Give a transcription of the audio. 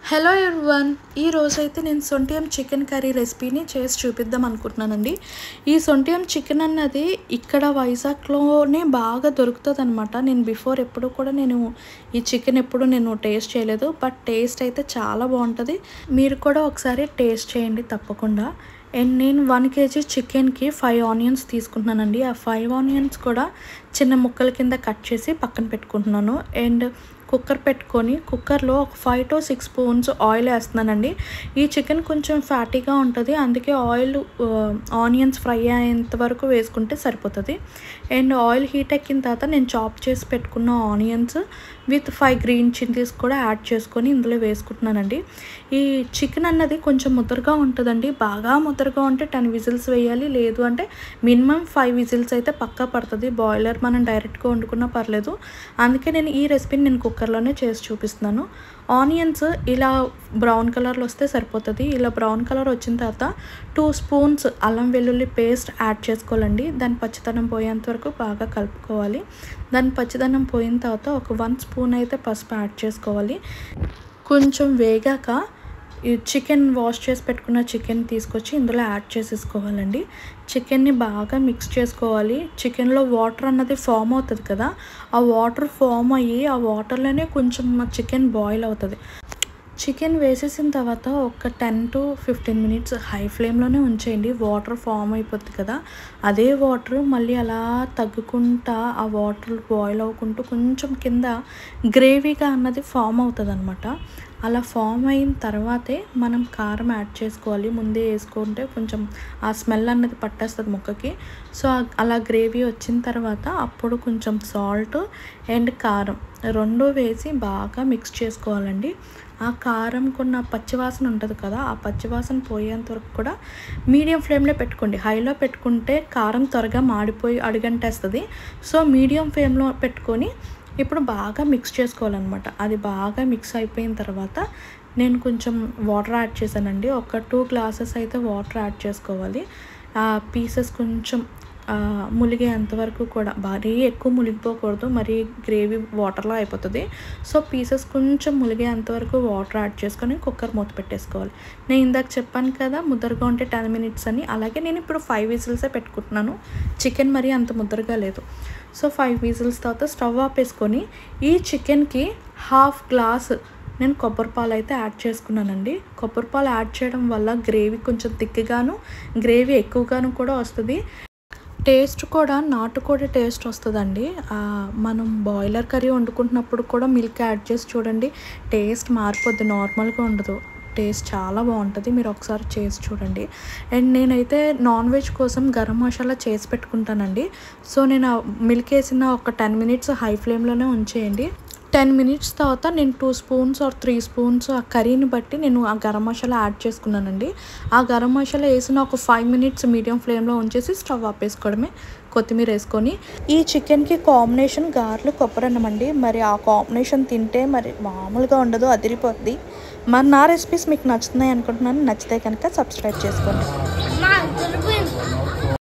Hello everyone, ఈ రోజైతే నేను సొంటియం చికెన్ కర్రీ రెసిపీని చేసి చూపిద్దాం అనుకుంటున్నానండి. ఈ సొంటియం చికెన్ అన్నది ఇక్కడ వైజాగ్లోనే బాగా దొరుకుతుంది అనమాట. నేను బిఫోర్ ఎప్పుడు కూడా ఈ చికెన్ ఎప్పుడు టేస్ట్ చేయలేదు. బట్ టేస్ట్ అయితే చాలా బాగుంటుంది. మీరు కూడా ఒకసారి టేస్ట్ చేయండి తప్పకుండా. అండ్ నేను 1 kg చికెన్కి 5 ఆనియన్స్ తీసుకుంటున్నానండి. ఆ 5 ఆనియన్స్ కూడా చిన్న ముక్కల కింద కట్ చేసి పక్కన పెట్టుకుంటున్నాను. అండ్ కుక్కర్ పెట్టుకొని కుక్కర్లో ఒక 5 to 6 స్పూన్స్ ఆయిల్ వేస్తున్నానండి. ఈ చికెన్ కొంచెం ఫ్యాటీగా ఉంటుంది, అందుకే ఆయిల్ ఆనియన్స్ ఫ్రై అయ్యేంత వరకు వేసుకుంటే సరిపోతుంది. అండ్ ఆయిల్ హీట్ ఎక్కిన తర్వాత నేను చాప్ చేసి పెట్టుకున్న ఆనియన్స్ విత్ 5 గ్రీన్ చిల్లీస్ కూడా యాడ్ చేసుకొని ఇందులో వేసుకుంటున్నానండి. ఈ చికెన్ అన్నది కొంచెం ముద్దరగా ఉంటుందండి. బాగా ముద్దరగా ఉంటే 10 విజిల్స్ వేయాలి, లేదు అంటే మినిమం 5 విజిల్స్ అయితే పక్కా పడుతుంది. బాయిలర్ మనం డైరెక్ట్గా వండుకున్నా పర్లేదు. అందుకే నేను ఈ రెసిపీని కుక్కర్లోనే చేసి చూపిస్తున్నాను. ఆనియన్స్ ఇలా బ్రౌన్ కలర్లో వస్తే సరిపోతుంది. ఇలా బ్రౌన్ కలర్ వచ్చిన తర్వాత 2 స్పూన్స్ అల్లం వెల్లుల్లి పేస్ట్ యాడ్ చేసుకోవాలండి. దాని పచ్చిదనం పోయేంత వరకు బాగా కలుపుకోవాలి. దాని పచ్చిదనం పోయిన తర్వాత ఒక 1 స్పూన్ అయితే పసుపు యాడ్ చేసుకోవాలి. కొంచెం వేగాక ఈ చికెన్ వాష్ చేసి పెట్టుకున్న చికెన్ తీసుకొచ్చి ఇందులో యాడ్ చేసేసుకోవాలండి. చికెన్ని బాగా మిక్స్ చేసుకోవాలి. చికెన్లో వాటర్ అన్నది ఫామ్ అవుతుంది కదా, ఆ వాటర్ ఫామ్ అయ్యి ఆ వాటర్లోనే కొంచెం చికెన్ బాయిల్ అవుతుంది. చికెన్ వేసేసిన తర్వాత ఒక 10 to 15 మినిట్స్ హై ఫ్లేమ్లోనే ఉంచేయండి. వాటర్ ఫామ్ అయిపోతుంది కదా, అదే వాటర్ మళ్ళీ అలా తగ్గుకుంటా ఆ వాటర్ బాయిల్ అవ్వకుంటూ కొంచెం కింద గ్రేవీగా అన్నది ఫామ్ అవుతుంది అనమాట. అలా ఫామ్ అయిన తర్వాతే మనం కారం యాడ్ చేసుకోవాలి. ముందే వేసుకుంటే కొంచెం ఆ స్మెల్ అన్నది పట్టేస్తుంది ముక్కకి. సో అలా గ్రేవీ వచ్చిన తర్వాత అప్పుడు కొంచెం సాల్ట్ అండ్ కారం 2 వేసి బాగా మిక్స్ చేసుకోవాలండి. ఆ కారం కొన్న పచ్చివాసన ఉంటుంది కదా, ఆ పచ్చివాసన పోయేంత వరకు కూడా మీడియం ఫ్లేమ్లో పెట్టుకోండి. హైలో పెట్టుకుంటే కారం త్వరగా మాడిపోయి అడుగంటేస్తుంది. సో మీడియం ఫ్లేమ్లో పెట్టుకొని ఇప్పుడు బాగా మిక్స్ చేసుకోవాలన్నమాట. అది బాగా మిక్స్ అయిపోయిన తర్వాత నేను కొంచెం వాటర్ యాడ్ చేశానండి. ఒక 2 గ్లాసెస్ అయితే వాటర్ యాడ్ చేసుకోవాలి. ఆ పీసెస్ కొంచెం ములిగేంత వరకు కూడా, మరీ ఎక్కువ మునిగిపోకూడదు, మరీ గ్రేవీ వాటర్లో అయిపోతుంది. సో పీసెస్ కొంచెం ములిగేంత వరకు వాటర్ యాడ్ చేసుకొని కుక్కర్ మూత పెట్టేసుకోవాలి. నేను ఇందాక చెప్పాను కదా ముద్దరగా ఉంటే 10 మినిట్స్ అని, అలాగే నేను ఇప్పుడు 5 విజిల్సే పెట్టుకుంటున్నాను. చికెన్ మరీ అంత ముద్దరగా లేదు. సో 5 విజిల్స్ తర్వాత స్టవ్ ఆపేసుకొని ఈ చికెన్కి 1/2 గ్లాస్ నేను కొబ్బరి పాలు అయితే యాడ్ చేసుకున్నానండి. కొబ్బరి పాలు యాడ్ చేయడం వల్ల గ్రేవీ కొంచెం థిక్గాను, గ్రేవీ ఎక్కువగాను కూడా వస్తుంది. టేస్ట్ కూడా నాటుకోడి టేస్ట్ వస్తుందండి. మనం బాయిలర్ కర్రీ వండుకుంటున్నప్పుడు కూడా మిల్క్ యాడ్ చేసి చూడండి, టేస్ట్ మారిపోద్ది, నార్మల్గా ఉండదు. టేస్ట్ చాలా బాగుంటుంది. మీరు ఒకసారి చేసి చూడండి. అండ్ నేనైతే నాన్ వెజ్ కోసం గరం మసాలా చేసి పెట్టుకుంటానండి. సో నేను మిల్క్ వేసిన ఒక 10 మినిట్స్ హై ఫ్లేమ్లోనే ఉంచేయండి. 10 మినిట్స్ తర్వాత నేను 2 స్పూన్స్ ఆర్ 3 స్పూన్స్ ఆ కర్రీని బట్టి నేను ఆ గరం మసాలా యాడ్ చేసుకున్నానండి. ఆ గరం మసాలా వేసిన ఒక 5 మినిట్స్ మీడియం ఫ్లేమ్లో ఉంచేసి స్టవ్ ఆపేసుకోవడమే. కొత్తిమీర వేసుకొని ఈ చికెన్కి కాంబినేషన్ గారెలు కొబ్బరి అన్నం అండి. మరి ఆ కాంబినేషన్ తింటే మరి మామూలుగా ఉండదు, అదిరిపోద్ది. మరి నా రెసిపీస్ మీకు నచ్చుతున్నాయి అనుకుంటున్నాను. నచ్చితే కనుక సబ్స్క్రైబ్ చేసుకోండి.